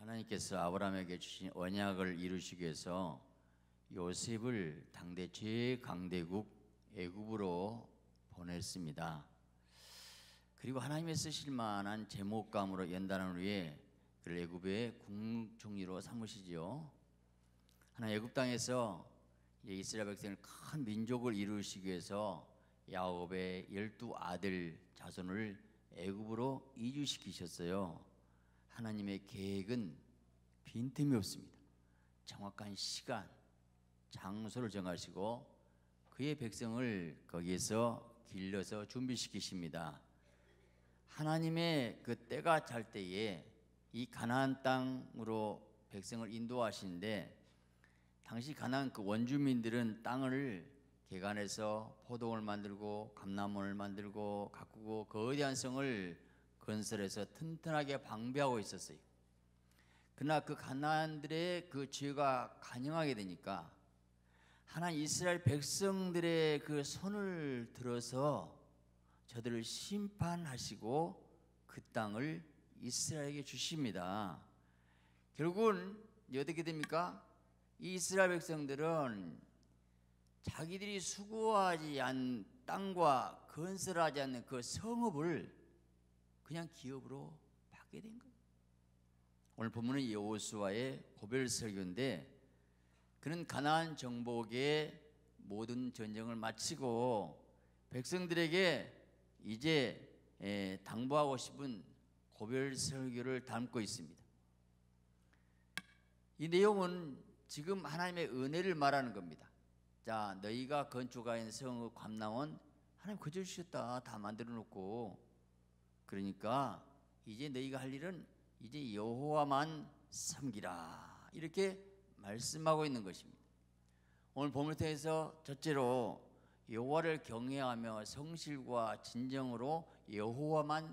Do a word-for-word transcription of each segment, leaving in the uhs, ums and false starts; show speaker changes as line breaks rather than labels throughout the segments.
하나님께서 아브라함에게 주신 언약을 이루시기 위해서 요셉을 당대 최강대국 애굽으로 보냈습니다. 그리고 하나님의 쓰실 만한 제목감으로 연단한 후에 그를 애굽의 국무총리로 삼으시지요. 하나 애굽 땅에서 이스라엘 백성을 큰 민족을 이루시기 위해서 야곱의 열두 아들 자손을 애굽으로 이주시키셨어요. 하나님의 계획은 빈틈이 없습니다. 정확한 시간, 장소를 정하시고 그의 백성을 거기에서 길러서 준비시키십니다. 하나님의 그 때가 찰 때에 이 가나안 땅으로 백성을 인도하시는데, 당시 가나안 그 원주민들은 땅을 개간해서 포도원을 만들고 감람원을 만들고 가꾸고 거대한 성을 건설해서 튼튼하게 방비하고 있었어요. 그러나 그 가나안들의 그 죄가 간영하게 되니까 하나님 이스라엘 백성들의 그 손을 들어서 저들을 심판하시고 그 땅을 이스라엘에게 주십니다. 결국은 어떻게 됩니까? 이 이스라엘 백성들은 자기들이 수고하지 않은 땅과 건설하지 않는 그 성읍을 그냥 기업으로 받게 된 거예요. 오늘 본문은 여호수아의 고별 설교인데, 그는 가나안 정복의 모든 전쟁을 마치고 백성들에게 이제 당부하고 싶은 고별 설교를 담고 있습니다. 이 내용은 지금 하나님의 은혜를 말하는 겁니다. 자, 너희가 건축하인 성읍 감람원 하나님 거저 주셨다. 다 만들어 놓고, 그러니까 이제 너희가 할 일은 이제 여호와만 섬기라, 이렇게 말씀하고 있는 것입니다. 오늘 본문을 통해서 첫째로 여호와를 경외하며 성실과 진정으로 여호와만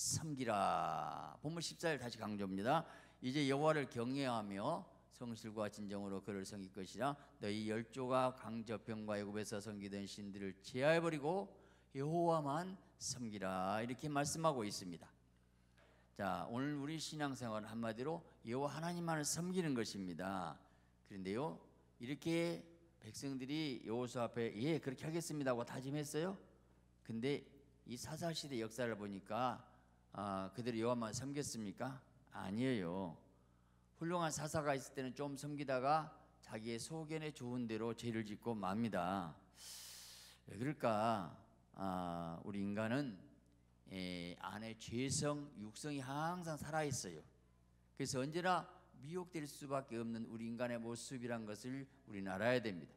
섬기라. 본문 십사 절 다시 강조합니다. 이제 여호와를 경외하며 성실과 진정으로 그를 섬길 것이라. 너희 열조가 강저평과 애굽에서 섬기던 신들을 제하해버리고 여호와만 섬기라, 이렇게 말씀하고 있습니다. 자, 오늘 우리 신앙생활은 한마디로 여호와 하나님만을 섬기는 것입니다. 그런데요, 이렇게 백성들이 여호수아 앞에 예 그렇게 하겠습니다 하고 다짐했어요. 근데 이 사사시대 역사를 보니까 아, 그들이 여호와만 섬겼습니까? 아니에요. 훌륭한 사사가 있을 때는 좀 섬기다가 자기의 소견에 좋은 대로 죄를 짓고 맙니다. 왜 그럴까? 아, 우리 인간은 에, 안에 죄성, 육성이 항상 살아있어요. 그래서 언제나 미혹될 수밖에 없는 우리 인간의 모습이란 것을 우리는 알아야 됩니다.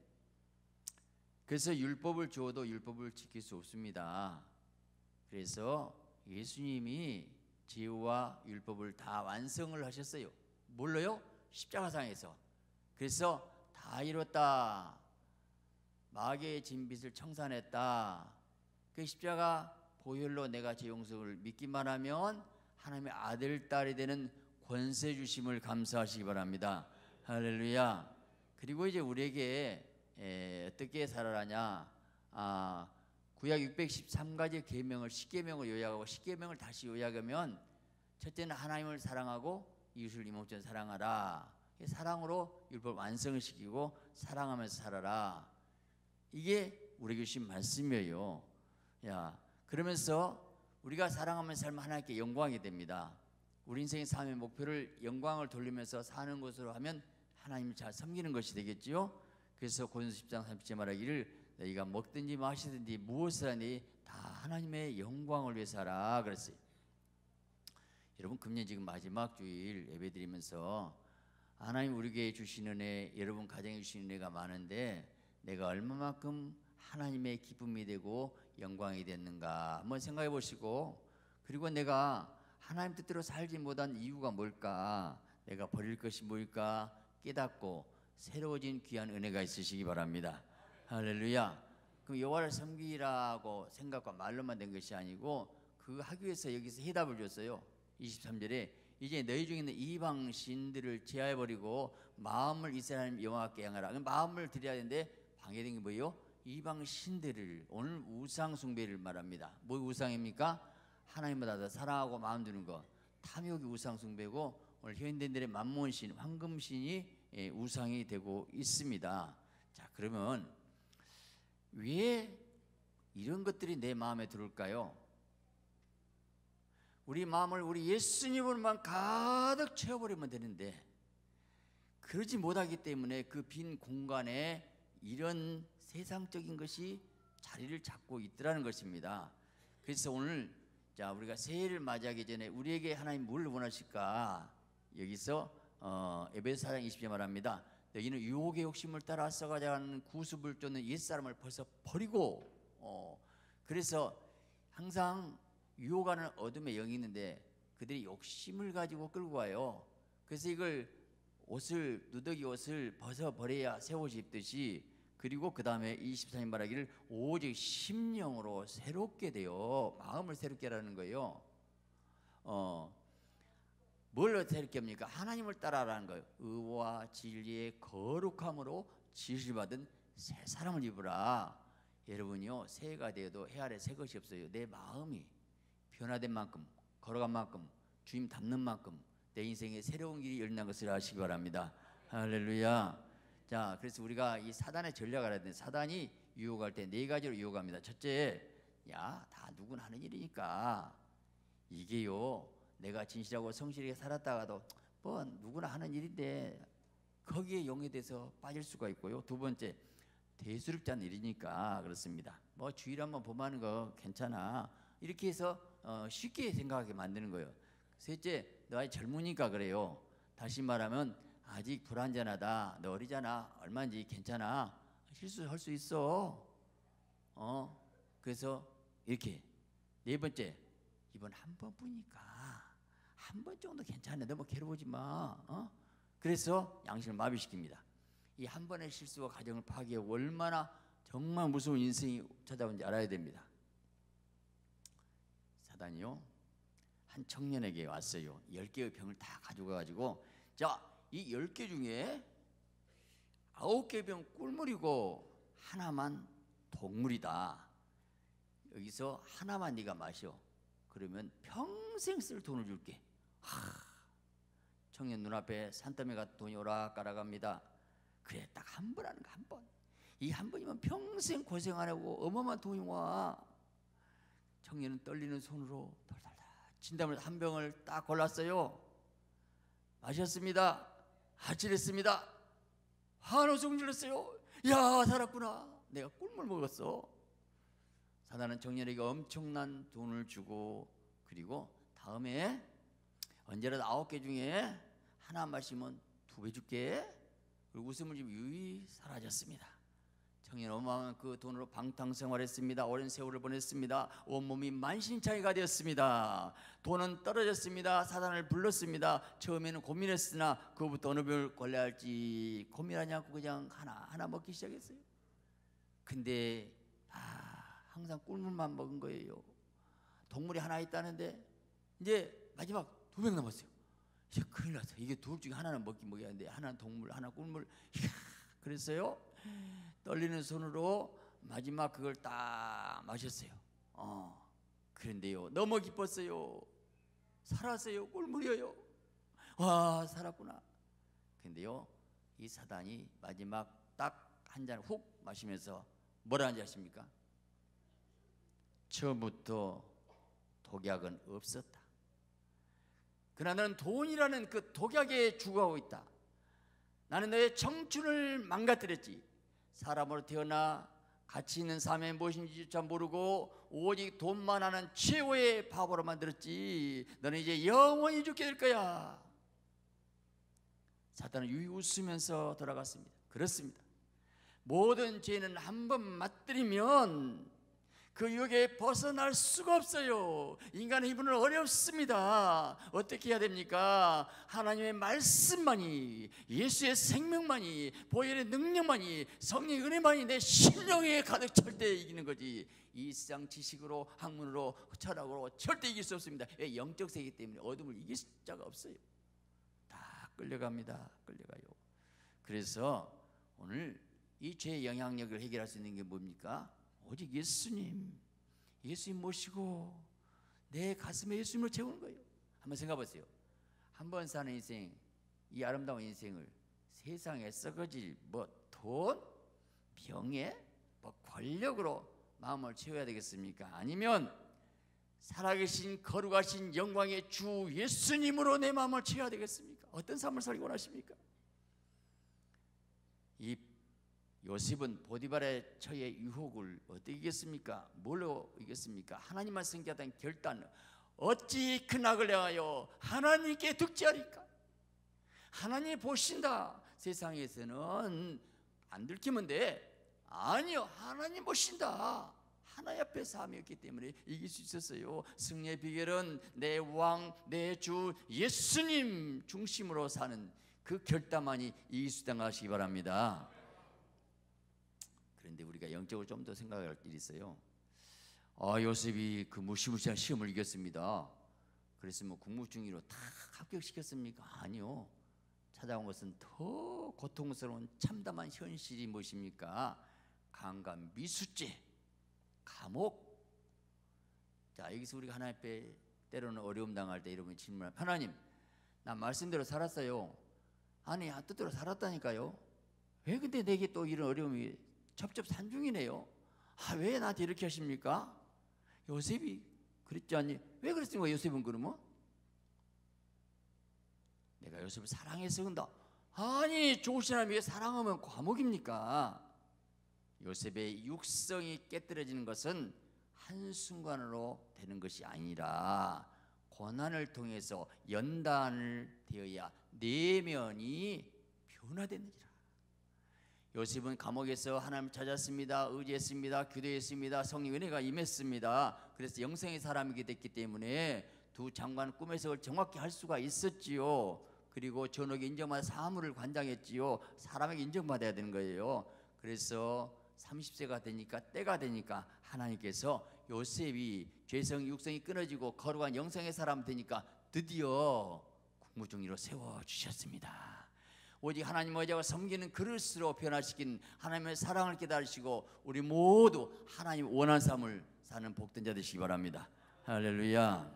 그래서 율법을 주어도 율법을 지킬 수 없습니다. 그래서 예수님이 죄와 율법을 다 완성을 하셨어요. 뭘로요? 십자가상에서. 그래서 다 이뤘다, 마귀의 진빛을 청산했다, 그 십자가 보혈로 내가 죄 용서를 믿기만 하면 하나님의 아들, 딸이 되는 권세 주심을 감사하시기 바랍니다. 할렐루야. 그리고 이제 우리에게 에, 어떻게 살아라냐, 아, 구약 육백십삼 가지 계명을 십 계명을 요약하고 십 계명을 다시 요약하면, 첫째는 하나님을 사랑하고 이웃을 이모처럼 사랑하라. 사랑으로 율법 완성을 시키고 사랑하면서 살아라. 이게 우리에게 주신 말씀이에요. 야, 그러면서 우리가 사랑하면서 살면 하나님께 영광이 됩니다. 우리 인생의 삶의 목표를 영광을 돌리면서 사는 것으로 하면 하나님을 잘 섬기는 것이 되겠지요. 그래서 고린도서 십 장 삼십 절 말하기를 너희가 먹든지 마시든지 무엇을 하니 다 하나님의 영광을 위해서 하라 그랬어요. 여러분, 금년 지금 마지막 주일 예배드리면서 하나님 우리에게 주시는 은혜, 여러분 가정에 주시는 은혜가 많은데 내가 얼마만큼 하나님의 기쁨이 되고 영광이 됐는가 한번 생각해 보시고, 그리고 내가 하나님 뜻대로 살지 못한 이유가 뭘까, 내가 버릴 것이 뭘까 깨닫고 새로워진 귀한 은혜가 있으시기 바랍니다. 할렐루야. 그럼 여호와를 섬기라고 생각과 말로만 된 것이 아니고 그 하기 위해서 여기서 해답을 줬어요. 이십삼 절에 이제 너희 중에 있는 이방 신들을 제하해버리고 마음을 이스라엘 여호와께 향하라. 마음을 드려야 되는데 방해된 게 뭐예요? 이방 신들을, 오늘 우상 숭배를 말합니다. 뭐 우상입니까? 하나님보다 더 사랑하고 마음 두는 거. 탐욕이 우상 숭배고 오늘 현대인들의 만몬신, 황금신이 예, 우상이 되고 있습니다. 자, 그러면 왜 이런 것들이 내 마음에 들을까요? 우리 마음을 우리 예수님으로만 가득 채워버리면 되는데 그러지 못하기 때문에 그 빈 공간에 이런 세상적인 것이 자리를 잡고 있더라는 것입니다. 그래서 오늘 자 우리가 새해를 맞이하기 전에 우리에게 하나님 뭘 원하실까? 여기서 어, 에베소 사 장 이십 절 말합니다. 너희는 유혹의 욕심을 따라 썩어가는 구습을 쫓는 옛사람을 벌써 버리고 어, 그래서 항상 유혹하는 어둠의 영이 있는데 그들이 욕심을 가지고 끌고 와요. 그래서 이걸 옷을 누더기 옷을 벗어버려야 새 옷이 입듯이 그리고 그 다음에 이십사 절 말하기를 오직 심령으로 새롭게 되어 마음을 새롭게 하라는 거예요. 어, 뭘 새롭게 합니까? 하나님을 따라하라는 거예요. 의와 진리의 거룩함으로 지으실 받은 새 사람을 입으라. 여러분요 새해가 되어도 해 아래 새 것이 없어요. 내 마음이 변화된 만큼 걸어간 만큼 주님 닮는 만큼 내 인생에 새로운 길이 열린다는 것을 아시기 바랍니다. 할렐루야. 자, 그래서 우리가 이 사단의 전략을 알아야 되는데 사단이 유혹할 때 네 가지로 유혹합니다. 첫째, 야, 다 누구나 하는 일이니까 이게요 내가 진실하고 성실하게 살았다가도 뭐 누구나 하는 일인데 거기에 용해돼서 빠질 수가 있고요. 두 번째, 대수롭지 않은 일이니까 그렇습니다. 뭐 주일 한번 범하는 거 괜찮아 이렇게 해서 어, 쉽게 생각하게 만드는 거예요. 셋째, 너 아직 젊으니까 그래요. 다시 말하면 아직 불완전하다. 너 어리잖아. 얼마인지 괜찮아. 실수할 수 있어. 어, 그래서 이렇게. 네 번째, 이번 한 번뿐이니까 한 번 정도 괜찮아. 너무 괴로우지 마. 어? 그래서 양심을 마비시킵니다. 이 한 번의 실수가 가정을 파괴하고 얼마나 정말 무서운 인생이 찾아오는지 알아야 됩니다. 사단이요 한 청년에게 왔어요. 열 개의 병을 다 가져가가지고 자, 이 열 개 중에 아홉 개 병 꿀물이고 하나만 독물이다. 여기서 하나만 네가 마셔. 그러면 평생 쓸 돈을 줄게. 하, 청년 눈앞에 산더미 같은 돈이 오락가락합니다. 그래, 딱 한 번 하는 거 한 번. 이 한 번이면 평생 고생 안 하고 어마어마한 돈이 와. 청년은 떨리는 손으로 덜덜덜 진담을 한 병을 딱 골랐어요. 마셨습니다. 아찔했습니다. 한호성 질렀어요. 야, 살았구나. 내가 꿀물 먹었어. 사단은 청년에게 엄청난 돈을 주고 그리고 다음에 언제라도 아홉 개 중에 하나 마시면 두 배 줄게. 그리고 웃음을 지고 유유히 사라졌습니다. 청년 어마어마한 그 돈으로 방탕생활했습니다. 오랜 세월을 보냈습니다. 온몸이 만신창이가 되었습니다. 돈은 떨어졌습니다. 사단을 불렀습니다. 처음에는 고민했으나 그부터 어느 병을 골라야 할지 고민하지 않고 그냥 하나 하나 먹기 시작했어요. 근데 아, 항상 꿀물만 먹은 거예요. 동물이 하나 있다는데 이제 마지막 두 병 남았어요. 이제 큰일 났어. 이게 둘 중에 하나는 먹기 먹어야 하는데 하나는 동물, 하나 꿀물. 이야, 그랬어요. 떨리는 손으로 마지막 그걸 딱 마셨어요. 어, 그런데요 너무 기뻤어요. 살았어요. 꿀물이에요. 와, 살았구나. 근데요 이 사단이 마지막 딱 한 잔 훅 마시면서 뭐라 하는지 아십니까? 처음부터 독약은 없었다. 그러나 너는 돈이라는 그 독약에 죽어가고 있다. 나는 너의 청춘을 망가뜨렸지. 사람으로 태어나 가치 있는 삶이 무엇인지조차 모르고 오직 돈만 하는 최후의 바보로 만들었지. 너는 이제 영원히 죽게 될 거야. 사단은 유유 웃으면서 돌아갔습니다. 그렇습니다. 모든 죄는 한 번 맛들이면 그 유혹에 벗어날 수가 없어요. 인간의 이분은 어렵습니다. 어떻게 해야 됩니까? 하나님의 말씀만이, 예수의 생명만이, 보혈의 능력만이, 성령의 은혜만이 내 심령에 가득 찰 때 이기는 거지. 이 세상 지식으로, 학문으로, 철학으로 절대 이길 수 없습니다. 왜? 영적 세계이기 때문에 어둠을 이길 자가 없어요. 다 끌려갑니다. 끌려가요. 그래서 오늘 이 죄의 영향력을 해결할 수 있는 게 뭡니까? 오직 예수님, 예수님 모시고 내 가슴에 예수님을 채우는 거예요. 한번 생각해 보세요. 한 번 사는 인생, 이 아름다운 인생을 세상에 썩어질 뭐 돈, 명예, 뭐 권력으로 마음을 채워야 되겠습니까? 아니면 살아계신 거룩하신 영광의 주 예수님으로 내 마음을 채워야 되겠습니까? 어떤 삶을 살기 원하십니까? 이 요셉은 보디발의 처의 유혹을 어떻게 이겼습니까? 뭘로 이겼습니까? 하나님만 섬기겠다는 결단. 어찌 그 낙을 향하여 하나님께 득지하리까? 하나님이 보신다. 세상에서는 안 들키면 돼. 아니요, 하나님 보신다. 하나님 앞에 삶이었기 때문에 이길 수 있었어요. 승리의 비결은 내 왕, 내 주 예수님 중심으로 사는 그 결단만이 이길 수 있다는 것이 바랍니다. 그런데 우리가 영적으로 좀 더 생각할 일이 있어요. 아, 요셉이 그 무시무시한 시험을 이겼습니다. 그래서 뭐 국무중위로 다 합격시켰습니까? 아니요. 찾아온 것은 더 고통스러운 참담한 현실이 무엇입니까? 강과 미수죄, 감옥. 자, 여기서 우리가 하나님 앞에 때로는 어려움 당할 때 이러면 질문을, 하나님, 나 말씀대로 살았어요. 아니, 뜻대로 살았다니까요. 왜 근데 내게 또 이런 어려움이 첩첩산중이네요. 아, 왜 나한테 이렇게 하십니까? 요셉이 그랬지 않니? 왜 그랬습니까? 요셉은 그러면? 내가 요셉을 사랑해서 그런다. 아니, 좋으신 하나님 왜 사랑하면 과목입니까? 요셉의 육성이 깨뜨려지는 것은 한순간으로 되는 것이 아니라 고난을 통해서 연단을 되어야 내면이 변화되느니라. 요셉은 감옥에서 하나님을 찾았습니다. 의지했습니다. 기도했습니다. 성령 은혜가 임했습니다. 그래서 영성의 사람이게 됐기 때문에 두 장관 꿈의 해석을 정확히 할 수가 있었지요. 그리고 전옥에 인정받아 사무를 관장했지요. 사람에게 인정받아야 되는 거예요. 그래서 삼십 세가 되니까, 때가 되니까 하나님께서 요셉이 죄성 육성이 끊어지고 거룩한 영성의 사람 되니까 드디어 국무중위로 세워주셨습니다. 오직 하나님 의지하고 섬기는 그릇으로 변화시킨 하나님의 사랑을 깨달으시고 우리 모두 하나님 원하는 삶을 사는 복된 자 되시기 바랍니다. 할렐루야.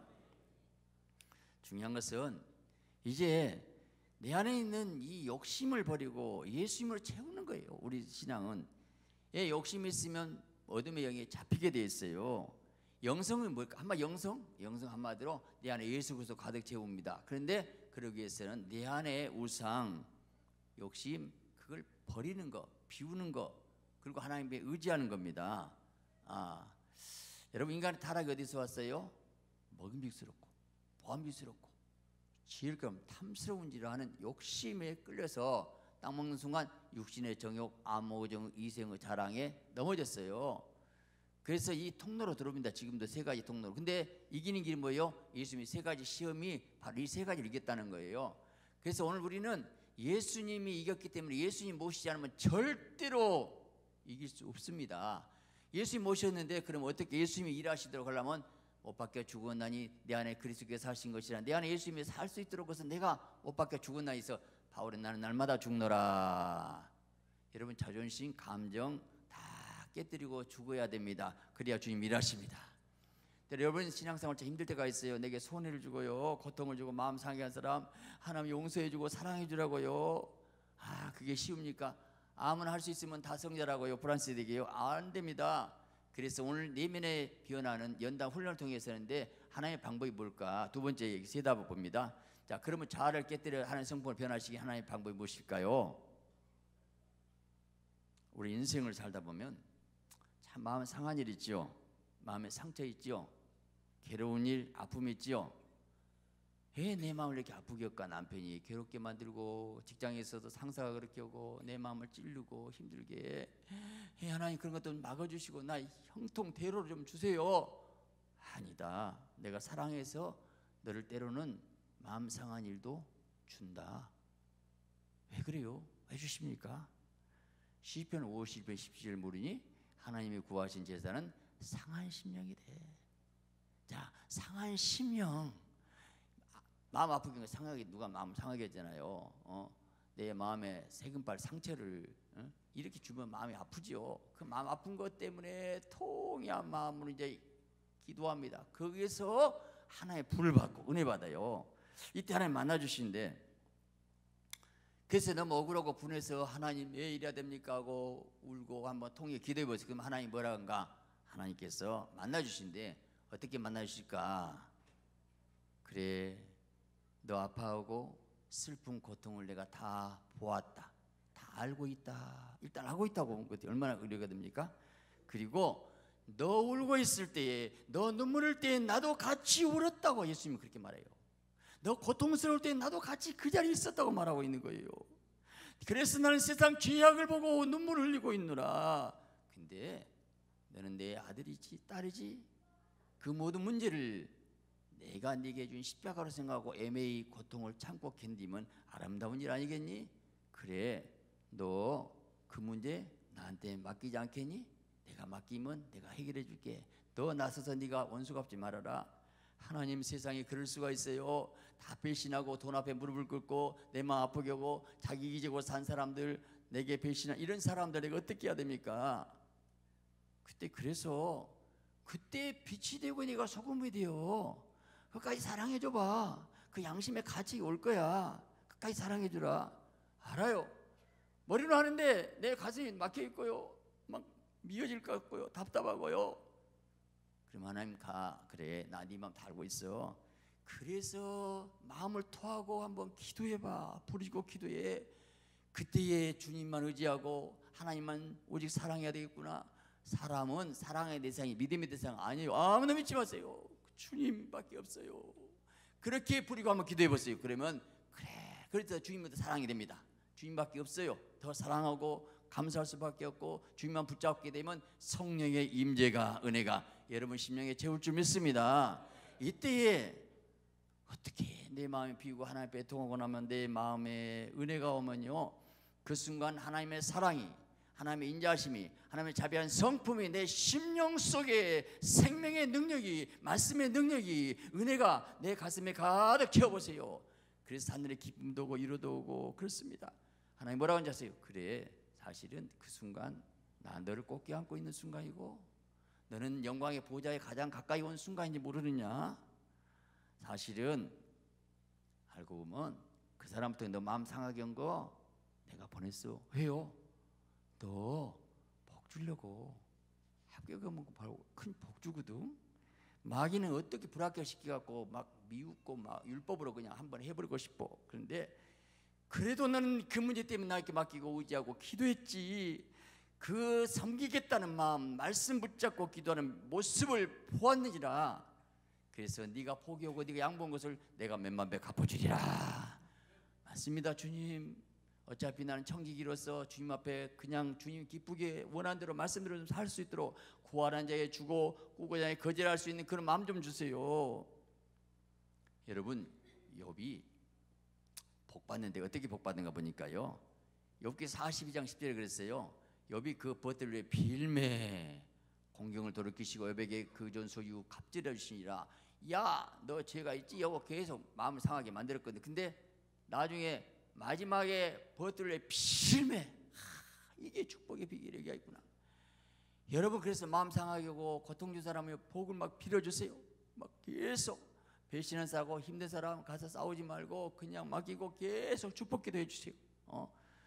중요한 것은 이제 내 안에 있는 이 욕심을 버리고 예수님을 채우는 거예요. 우리 신앙은 예, 욕심이 있으면 어둠의 영에 잡히게 돼 있어요. 영성은 뭘까? 한마 영성? 영성 한마디로 내 안에 예수 그리스도 가득 채웁니다. 그런데 그러기 위해서는 내 안에 우상, 욕심, 그걸 버리는 거, 비우는 거, 그리고 하나님께 의지하는 겁니다. 아, 여러분, 인간의 타락이 어디서 왔어요? 먹음직스럽고 보암직스럽고 지을겸 탐스러운지를 하는 욕심에 끌려서 땅 먹는 순간 육신의 정욕, 암호정, 이생의 자랑에 넘어졌어요. 그래서 이 통로로 들어옵니다. 지금도 세 가지 통로로. 근데 이기는 길이 뭐예요? 예수님이 세 가지 시험이 바로 이 세 가지를 이겼다는 거예요. 그래서 오늘 우리는 예수님이 이겼기 때문에 예수님 모시지 않으면 절대로 이길 수 없습니다. 예수님 모셨는데 그럼 어떻게 예수님이 일하시도록 하려면 못 박혀 죽었나니 내 안에 그리스도께서 사신 것이라. 내 안에 예수님이 살 수 있도록 해서 내가 못 박혀 죽었나니 해서 바울은 나는 날마다 죽노라. 여러분, 자존심, 감정 다 깨뜨리고 죽어야 됩니다. 그래야 주님 일하십니다. 여러분, 신앙생활 참 힘들 때가 있어요. 내게 손해를 주고요, 고통을 주고 마음 상하게 한 사람 하나님 용서해 주고 사랑해 주라고요. 아, 그게 쉬웁니까? 아무나 할 수 있으면 다 성자라고요. 프랑스 되게요. 안 됩니다. 그래서 오늘 내면의 변화는 연단 훈련을 통해서 하는데 하나님의 방법이 뭘까? 두 번째 세 답을 봅니다. 자, 그러면 자아를 깨뜨려 하나님의 성품을 변화시키기 하나님의 방법이 무엇일까요? 우리 인생을 살다 보면 참 마음 상한 일 있죠. 마음에 상처 있죠. 괴로운 일, 아픔이 있죠. 왜 내 마음을 이렇게 아프게 할까? 남편이 괴롭게 만들고 직장에서도 상사가 그렇게 하고 내 마음을 찌르고 힘들게 해. 하나님 그런 것도 막아주시고 나 형통대로를 좀 주세요. 아니다. 내가 사랑해서 너를 때로는 마음 상한 일도 준다. 왜 그래요? 왜 주십니까? 시편 오십 편 십칠 절 모르니? 하나님이 구하신 제사는 상한 심령이 돼. 자, 상한 심령. 마음 아프게 상하게, 누가 마음 상하게 했잖아요. 어? 내 마음에 세금발 상처를 어? 이렇게 주면 마음이 아프죠. 그 마음 아픈 것 때문에 통이한 마음으로 이제 기도합니다. 거기에서 하나의 불을 받고 은혜 받아요. 이때 하나님 만나 주시는데, 그래서 너무 억울하고 분해서 하나님 왜 이래야 됩니까 하고 울고 한번 통해 기도해 보세요. 그럼 하나님 뭐라 한가? 하나님께서 만나 주신데 어떻게 만나 주실까? 그래, 너 아파하고 슬픈 고통을 내가 다 보았다, 다 알고 있다. 일단 알고 있다고 본 것이 얼마나 의뢰가 됩니까? 그리고 너 울고 있을 때에, 너 눈물 흘 때에 나도 같이 울었다고 예수님은 그렇게 말해요. 너 고통스러울 때 나도 같이 그 자리에 있었다고 말하고 있는 거예요. 그래서 나는 세상 죄악을 보고 눈물을 흘리고 있노라. 근데 너는 내 아들이지 딸이지, 그 모든 문제를 내가 네게 준 십자가로 생각하고 애매히 고통을 참고 견디면 아름다운 일 아니겠니? 그래, 너 그 문제 나한테 맡기지 않겠니? 내가 맡기면 내가 해결해 줄게. 너 나서서 네가 원수 갚지 말아라. 하나님, 세상에 그럴 수가 있어요. 다 배신하고 돈 앞에 무릎을 꿇고 내 마음 아프게 하고 자기 기지고 산 사람들, 내게 배신한 이런 사람들에게 어떻게 해야 됩니까? 그때 그래서 그때 빛이 되고 네가 소금이 되어. 끝까지 사랑해 줘봐. 그 양심의 가치 올 거야. 끝까지 사랑해 주라. 알아요. 머리로 하는데 내 가슴이 막혀 있고요, 막 미어질 것 같고요, 답답하고요. 그럼 하나님 가. 그래, 나 네 마음 다 알고 있어. 그래서 마음을 토하고 한번 기도해봐. 부르짖고 기도해. 그때에 주님만 의지하고 하나님만 오직 사랑해야 되겠구나. 사람은 사랑의 대상이 믿음의 대상 아니에요. 아무나 믿지 마세요. 주님밖에 없어요. 그렇게 부리고 한번 기도해 보세요. 그러면 그래, 그래서 주님부터 사랑이 됩니다. 주님밖에 없어요. 더 사랑하고 감사할 수밖에 없고, 주님만 붙잡게 되면 성령의 임재가, 은혜가 여러분 심령에 채울 줄 믿습니다. 이때에 어떻게 내 마음이 비우고 하나님 앞에 통하고 나면 내 마음에 은혜가 오면요, 그 순간 하나님의 사랑이, 하나님의 인자하심이, 하나님의 자비한 성품이 내 심령 속에 생명의 능력이, 말씀의 능력이, 은혜가 내 가슴에 가득 채워보세요. 그래서 하늘의 기쁨도 오고 위로도 오고 그렇습니다. 하나님 뭐라고 하는지 아세요? 그래, 사실은 그 순간 나 너를 꼭 껴안고 있는 순간이고, 너는 영광의 보좌에 가장 가까이 온 순간인지 모르느냐? 사실은 알고 보면 그 사람부터 너 마음 상하게 한 거 내가 보냈어. 왜요? 너 복 주려고. 합격하면 바로 큰 복 주거든. 마귀는 어떻게 불합격시켜갖고 막 미웃고 막 율법으로 그냥 한번 해버리고 싶어. 그런데 그래도 나는 그 문제 때문에 나에게 맡기고 의지하고 기도했지. 그 섬기겠다는 마음, 말씀 붙잡고 기도하는 모습을 보았느니라. 그래서 네가 포기하고 네가 양보한 것을 내가 몇만배 갚아주리라. 맞습니다. 주님, 어차피 나는 청지기로서 주님 앞에 그냥 주님 기쁘게 원하는 대로 말씀대로 좀 살 수 있도록 구하는 자에게 주고 꾸고자 자에게 거절할 수 있는 그런 마음 좀 주세요. 여러분, 욥이 복 받는데 어떻게 복 받는가 보니까요, 욥기 사십이 장 십 절에 그랬어요. 욥이 그 벗들 위해 빌매 공경을 돌이키시고 욥에게 그 전 소유 갑질해 주시니라. 야, 너 죄가 있지? 여보 계속 마음을 상하게 만들었거든. 근데 나중에 마지막에 벗들 위해 빌매. 이게 축복의 비결이 있구나. 여러분, 그래서 마음 상하게 하고 고통 준 사람을 복을 막 빌어주세요. 막 계속 배신한 사고 힘든 사람 가서 싸우지 말고 그냥 맡기고 계속 축복기도 해주세요. 어?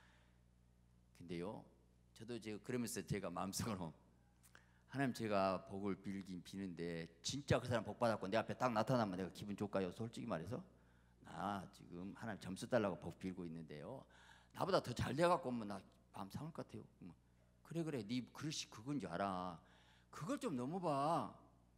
근데요, 저도 제가 그러면서 제가 마음속으로 하나님, 제가 복을 빌긴 비는데 진짜 그 사람 복 받았고 내 앞에 딱 나타나면 내가 기분 좋을까요? 솔직히 말해서 나 지금 하나님 점수 달라고 복 빌고 있는데요, 나보다 더 잘 돼갖고 오면 나 마음 상할 것 같아요. 그래 그래, 네 그릇이 그건 줄 알아. 그걸 좀 넘어봐.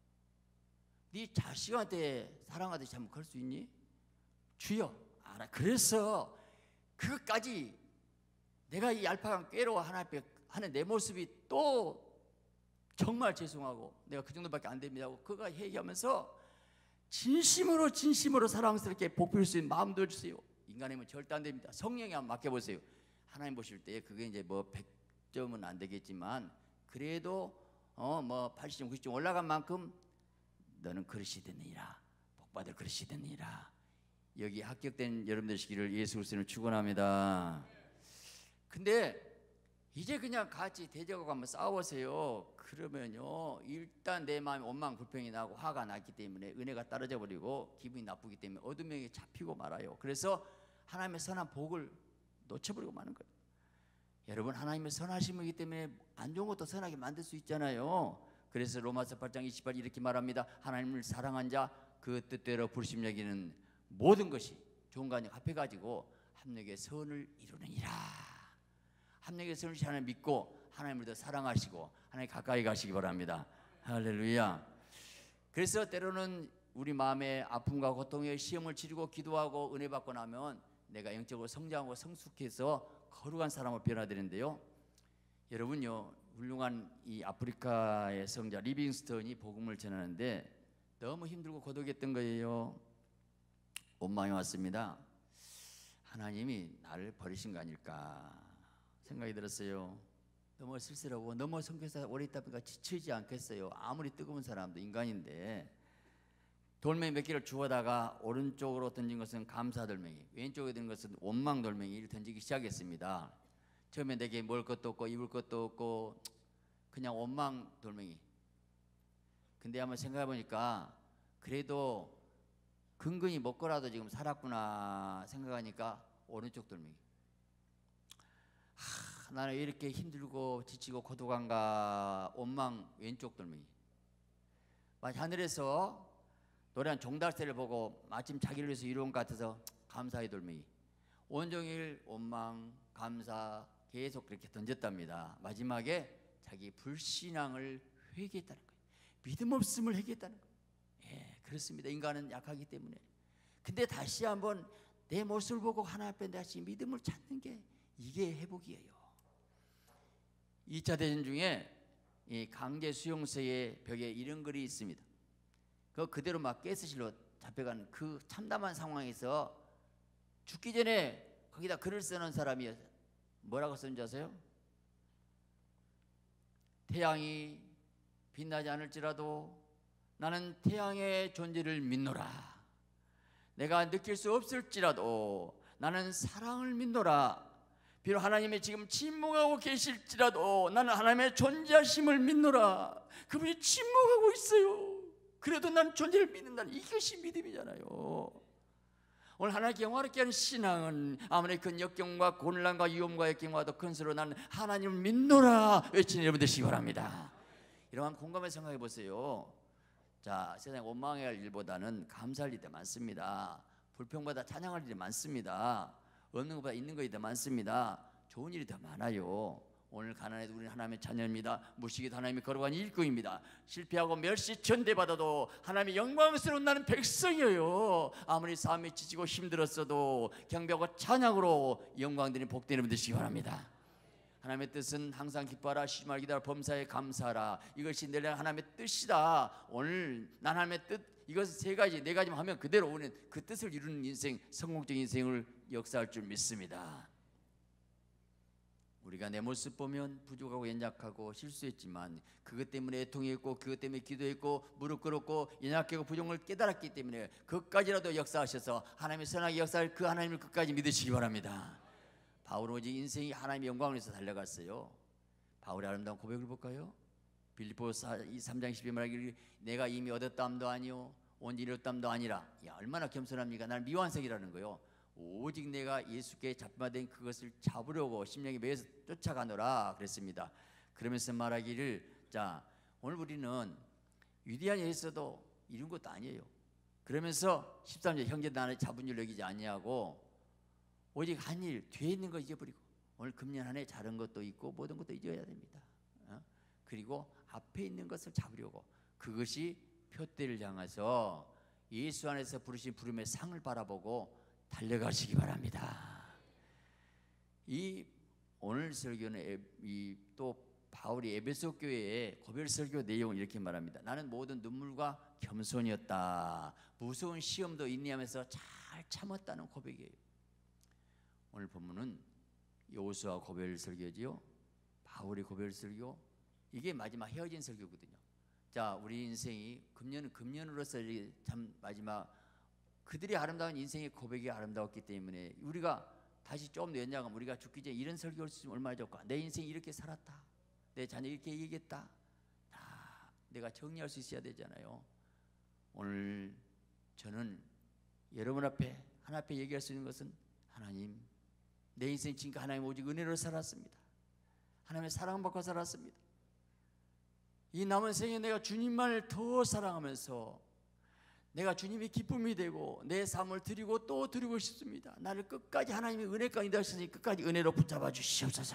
네 자식한테 사랑하듯이 한번 그럴 수 있니? 주여, 알아. 그래서 그것까지 내가 이 얄팍한 꾀로 하나님 앞에 하는 내 모습이 또 정말 죄송하고 내가 그 정도밖에 안 됩니다 하고 그가 얘기하면서 진심으로 진심으로 사랑스럽게 복 빌 수 있는 마음도 주세요. 인간이면 절대 안 됩니다. 성령에 한번 맡겨보세요. 하나님 보실 때 그게 이제 뭐 백 점은 안 되겠지만 그래도 어 뭐 팔십 점 구십 점 올라간 만큼 너는 그릇이 되느니라, 복받을 그릇이 되느니라. 여기 합격된 여러분들 시기를 예수 그리스도로 축원합니다. 근데 이제 그냥 같이 대적하고 한번 싸워보세요. 그러면요 일단 내 마음에 원망 불평이 나고 화가 났기 때문에 은혜가 떨어져 버리고 기분이 나쁘기 때문에 어둠에 잡히고 말아요. 그래서 하나님의 선한 복을 놓쳐버리고 마는 거예요. 여러분, 하나님의 선하심이기 때문에 안 좋은 것도 선하게 만들 수 있잖아요. 그래서 로마서 팔 장 이십팔 이렇게 말합니다. 하나님을 사랑한 자 그 뜻대로 부르심 여기는 모든 것이 좋은 거 아니고 합해가지고 합력의 선을 이루느니라. 합력의 선을 하나님 믿고 하나님을 더 사랑하시고 하나님 가까이 가시기 바랍니다. 할렐루야. 그래서 때로는 우리 마음의 아픔과 고통에 시험을 치르고 기도하고 은혜 받고 나면 내가 영적으로 성장하고 성숙해서 거룩한 사람으로 변화되는데요. 여러분요, 훌륭한 이 아프리카의 성자 리빙스턴이 복음을 전하는데 너무 힘들고 고독했던 거예요. 원망이 왔습니다. 하나님이 나를 버리신 거 아닐까 생각이 들었어요. 너무 쓸쓸하고 너무 성교사 오래 있다 보니까 지치지 않겠어요. 아무리 뜨거운 사람도 인간인데. 돌멩이 몇 개를 주워다가 오른쪽으로 던진 것은 감사 돌멩이, 왼쪽에 든 것은 원망 돌멩이를 던지기 시작했습니다. 처음에 내게 먹을 것도 없고 입을 것도 없고 그냥 원망 돌멩이. 근데 한번 생각해 보니까 그래도 근근히 먹고라도 지금 살았구나 생각하니까 오른쪽 돌멩이. 하, 나는 왜 이렇게 힘들고 지치고 고독한가. 원망 왼쪽 돌멩이. 하늘에서 노래한 종달새를 보고 마침 자기를 위해서 이루은 것 같아서 감사의 돌멩이. 온종일 원망, 감사 계속 그렇게 던졌답니다. 마지막에 자기 불신앙을 회개했다는 거예요. 믿음 없음을 회개했다는 거예요. 예, 그렇습니다. 인간은 약하기 때문에. 근데 다시 한번 내 모습을 보고 하나님 앞에 다시 믿음을 찾는 게 이게 회복이에요. 이 차 대전 중에 이 강제 수용소의 벽에 이런 글이 있습니다. 그 그대로 막 가스실로 잡혀간 그 참담한 상황에서 죽기 전에 거기다 글을 쓰는 사람이 뭐라고 썼는지 아세요? 태양이 빛나지 않을지라도 나는 태양의 존재를 믿노라. 내가 느낄 수 없을지라도 나는 사랑을 믿노라. 비록 하나님이 지금 침묵하고 계실지라도 나는 하나님의 존재하심을 믿노라. 그분이 침묵하고 있어요. 그래도 난 존재를 믿는다는 이것이 믿음이잖아요. 오늘 하나님께 영화롭게 하는 신앙은 아무리 큰 역경과 곤란과 위험과 역경과도 큰 수로 나는 하나님을 믿노라 외치는 여러분 되시기 바랍니다. 이러한 공감에 생각해 보세요. 자, 세상에 원망할 일보다는 감사할 일이 더 많습니다. 불평보다 찬양할 일이 많습니다. 없는 것보다 있는 것이 더 많습니다. 좋은 일이 더 많아요. 오늘 가난해도 우리는 하나님의 자녀입니다. 무식해도 하나님의 거룩한 일꾼입니다. 실패하고 멸시천대받아도 하나님의 영광스러운 나는 백성이에요. 아무리 삶이 지치고 힘들었어도 경배하고 찬양으로 영광드리는 복되는 분 되시기 바랍니다. 하나님의 뜻은 항상 기뻐하라, 쉬지 말고 기다려, 범사에 감사하라. 이것이 내 하나님의 뜻이다. 오늘 난 하나님의 뜻, 이것을 세 가지, 네 가지만 하면 그대로 우리는 그 뜻을 이루는 인생, 성공적인 인생을 역사할 줄 믿습니다. 우리가 내 모습 보면 부족하고 연약하고 실수했지만 그것 때문에 애통했고 그것 때문에 기도했고 무릎 꿇었고 연약하고 부족을 깨달았기 때문에 그것까지라도 역사하셔서 하나님의 선하게 역사할 그 하나님을 끝까지 믿으시기 바랍니다. 바울은 오직 인생이 하나님의 영광을 위해서 달려갔어요. 바울의 아름다운 고백을 볼까요? 빌립보서 삼 장 십일 말하기를 내가 이미 얻었담도 아니요 온전히 이뤘담도 아니라. 야, 얼마나 겸손합니까? 나는 미완성이라는 거요. 오직 내가 예수께 잡혀된 그것을 잡으려고 심령이 매여서 쫓아가노라 그랬습니다. 그러면서 말하기를, 자, 오늘 우리는 위대한 일이 있어도 이룬 것도 아니에요. 그러면서 십삼 절 형제 나를 잡은 줄 여기지 아니하고 오직 한 일 뒤에 있는 거 잊어버리고 오늘 금년 한 해 잘한 것도 있고 모든 것도 잊어야 됩니다. 어? 그리고 앞에 있는 것을 잡으려고 그것이 표대를 향해서 예수 안에서 부르신 부름의 상을 바라보고 달려가시기 바랍니다. 이 오늘 설교는 이 또 바울이 에베소 교회의 고별 설교 내용을 이렇게 말합니다. 나는 모든 눈물과 겸손이었다. 무서운 시험도 인내하면서 잘 참았다는 고백이에요. 오늘 본문은 여호수아 고별 설교지요. 바울의 고별 설교. 이게 마지막 헤어진 설교거든요. 자, 우리 인생이 금년은 금년으로서 참 마지막 그들의 아름다운 인생의 고백이 아름다웠기 때문에 우리가 다시 좀 더 연장하면 우리가 죽기 전에 이런 설교를 쓰면 얼마나 좋을까. 내 인생 이렇게 살았다, 내 자녀 이렇게 얘기했다, 다 내가 정리할 수 있어야 되잖아요. 오늘 저는 여러분 앞에 하나님 앞에 얘기할 수 있는 것은, 하나님, 내 인생 지금까지 하나님 오직 은혜로 살았습니다. 하나님의 사랑받고 살았습니다. 이 남은 생에 내가 주님만을 더 사랑하면서 내가 주님의 기쁨이 되고 내 삶을 드리고 또 드리고 싶습니다. 나를 끝까지 하나님의 은혜가 인도하시니 끝까지 은혜로 붙잡아 주시옵소서.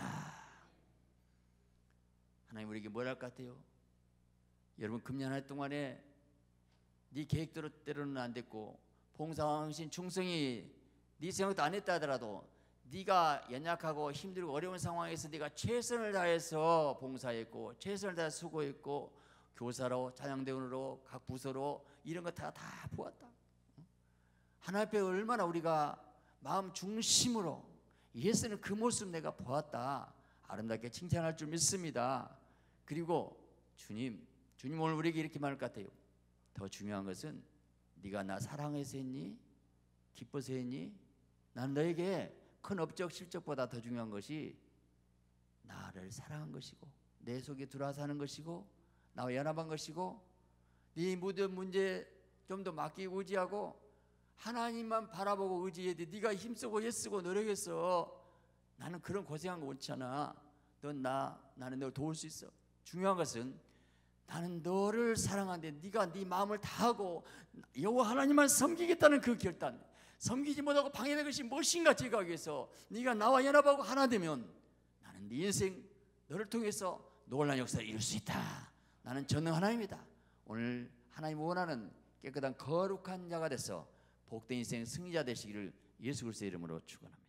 하나님 우리에게 뭘 할 것 같아요? 여러분, 금년 한 해 동안에 네 계획대로는 안 됐고 봉사하신 충성이 네 생각도 안 했다 하더라도 네가 연약하고 힘들고 어려운 상황에서 네가 최선을 다해서 봉사했고 최선을 다해서 수고했고 교사로, 찬양대원으로, 각 부서로 이런 거 다 다 보았다. 하나님 앞에 얼마나 우리가 마음 중심으로 예수는 그 모습 내가 보았다, 아름답게 칭찬할 줄 믿습니다. 그리고 주님, 주님 오늘 우리에게 이렇게 말할 것 같아요. 더 중요한 것은 네가 나 사랑해서 했니? 기뻐서 했니? 난 너에게 큰 업적 실적보다 더 중요한 것이 나를 사랑한 것이고 내 속에 들어와서 하는 것이고 나와 연합한 것이고 네 모든 문제 좀 더 맡기고 의지하고 하나님만 바라보고 의지해야 돼. 네가 힘쓰고 애쓰고 노력해서 나는 그런 고생한 거 원치 않아. 넌 나, 나는 너를 도울 수 있어. 중요한 것은 나는 너를 사랑하는데 네가 네 마음을 다하고 여호와 하나님만 섬기겠다는 그 결단, 섬기지 못하고 방해된 것이 무엇인가 제거하기 위해서 네가 나와 연합하고 하나 되면 나는 네 인생 너를 통해서 놀라운 역사를 이룰 수 있다. 나는 전능 하나님이다. 오늘 하나님 원하는 깨끗한 거룩한 자가 돼서 복된 인생 승리자 되시기를 예수 그리스도의 이름으로 축원합니다.